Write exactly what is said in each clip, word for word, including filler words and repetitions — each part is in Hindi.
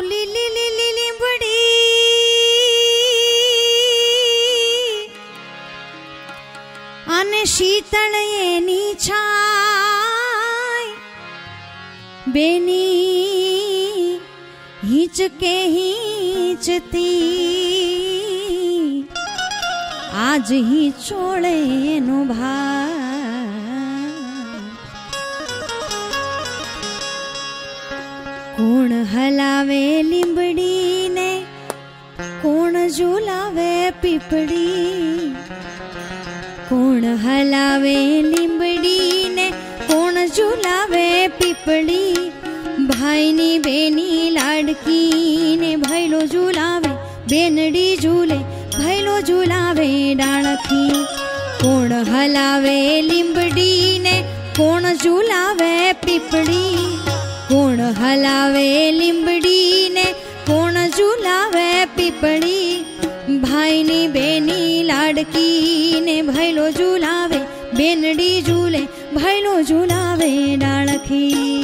લીલી લીલી લીંબડી અને શીતળ એની છાય બેની હિંચકે હિંચતી आज ही छोड़े नो भाई कौन हलावे लिंबड़ी ने कौन झूलावे पिपड़ी कौन हलावे लिंबड़ी ने कौन झूलावे पिपड़ी भाई नी बेनी लाडकी ने भैलो झूलावे बेनडी झूले भैलो झूलावे डाणखी कोण हलावे लिंबड़ी ने कोण झूलावे पिपड़ी कोण हलावे लिंबड़ी ने कोण झूलावे पिपड़ी भाई नी बेनी लाडकी ने भैलो झूलावे बेनडी झूले भैलो झूलावे डाणखी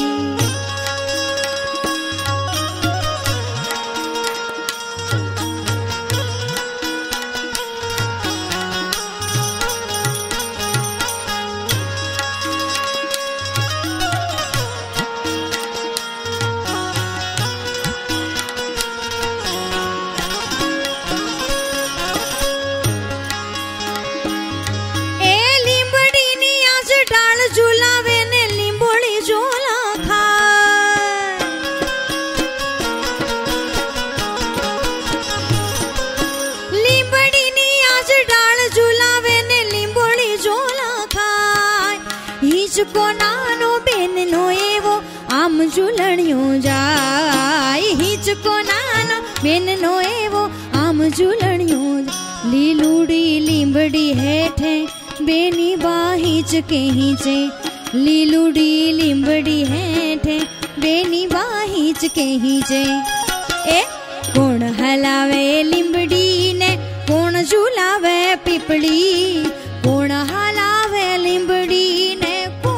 हिचको नानो बेन नो एवो आम झूलणियो जाय हिचको नानो बेन नो एवो आम झूलणियो लीलूड़ी लींबड़ी हेठे बेनी बा हिचके हिचे लीलूड़ी लींबड़ी हेठे बेनी बा हिचके हिचे ए कोण हलावे लिंबड़ी ने कोण झूलावे पिपड़ी कोण हलावे लिंबड़ी ने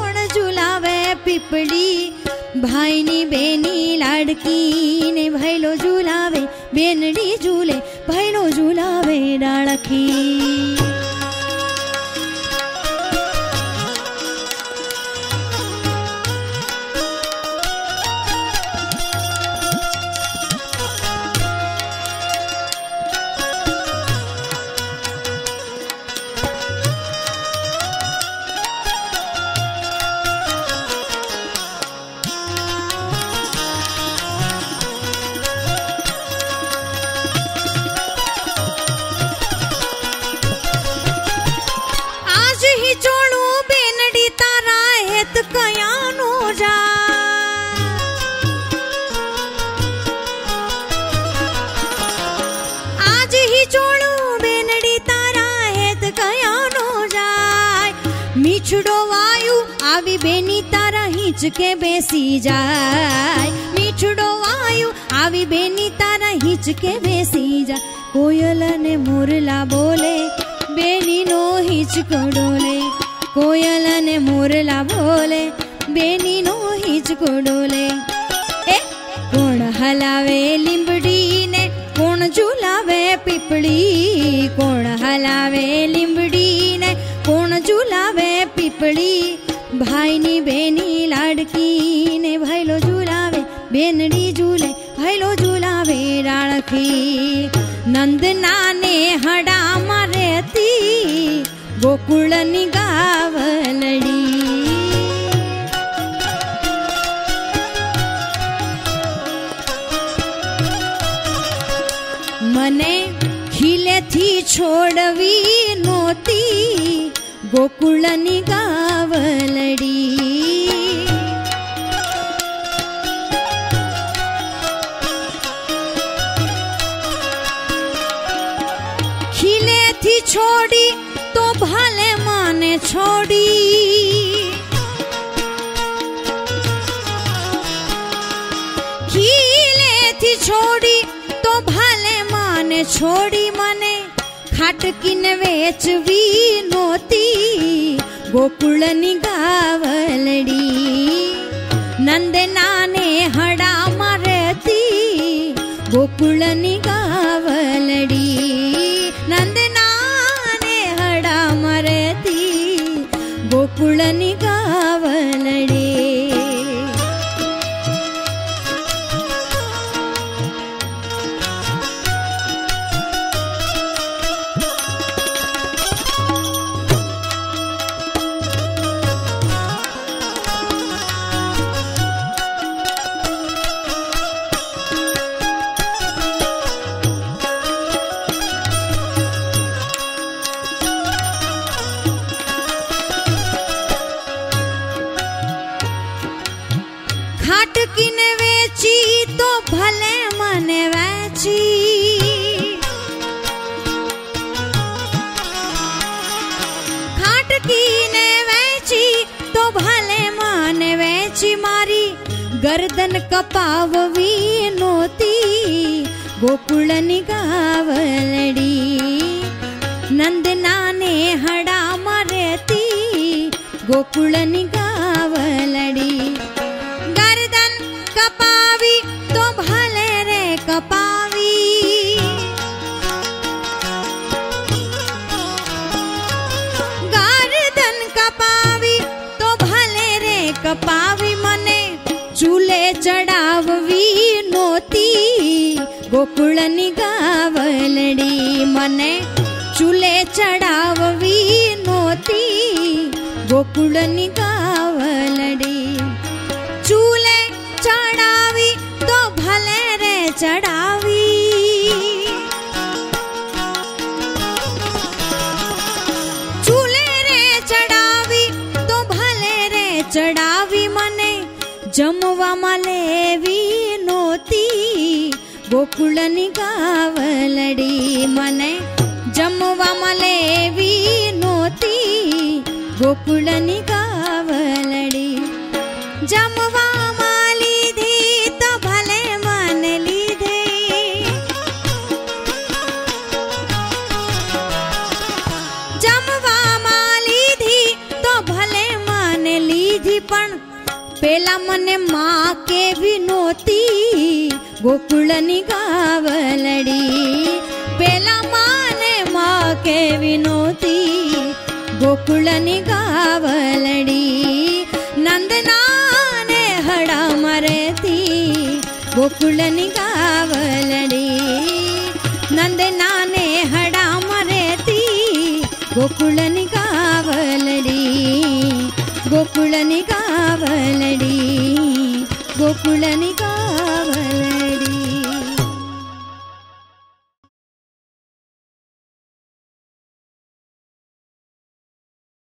पिपड़ी भाई नी बेनी लाडकी ने भैलो झूलावे बेनडी झूले भैलो झूलावे डाणखी मीठड़ो वायु आवी बेनी तारा हिचके बेसी जाय मीठड़ो वायु आवी बेनी तारा हिचके बेसी जाय कोयल ने मोरला बोले बेनी नो हिचको डोले कोयल ने मोरला बोले बेनी नो हिचको डोले ए कोण हलावे लिंबड़ी ने कोण झूलावे पिपड़ी कोण हलावे लिंबड़ी ने कोण झूलावे पिपड़ी भाई नी बेनी लाडकी ने भैलो झूलावे बेनडी झूले भैलो झूलावे डाणखी नंदना ने हड़ा मरेती गोकुल नी गावलड़ी मने खिले थी छोड़वी नोती गोकुल नी गावलड़ी खिले थी छोड़ी तो भले माने छोड़ी खिले थी छोड़ी तो भले माने छोड़ी मने खाटकीन वेचवी नोती गोकुल नी गावलड़ी नंदना ने हड़ा मरती गोकुळनी गावलडी नंदनाने हडा मरती गोकुळनी गावलडी खाटकीने वेची तो भले मने वेची खाटकीने वेची तो भले मने वेची मारी गर्दन कपाववी नोती गोकुळनी गावलडी नंदनाने हडा मरती गोकुळनी गावलडी कपावी तो भले रे कपावी गर्दन कपावी तो भले रे कपावी मने चूले चढ़ाववी नोती गोकुळनी गावलडी मने चूले चढ़ाववी नोती गोकुळनी गावलडी चूले चढ़ावी तो भले रे चढ़ावी चूले रे चढ़ावी तो भले रे चढ़ावी मने जमवा मलेवी नोती गोकुळनी गावलडी मने जमवा मलेवी नोती गोकुळनी गावलडी जमवा पेला मने माँ के भी नोती गोकुळनी गावलडी पेला माने माँ के भी नोती गोकुळनी गावलडी नंदनाने हडा मरती गोकुळनी गावलडी नंदनाने हडा मरती गोकुळनी गावलडी गोकुळनी गावलडी गोकुळनी गावलडी।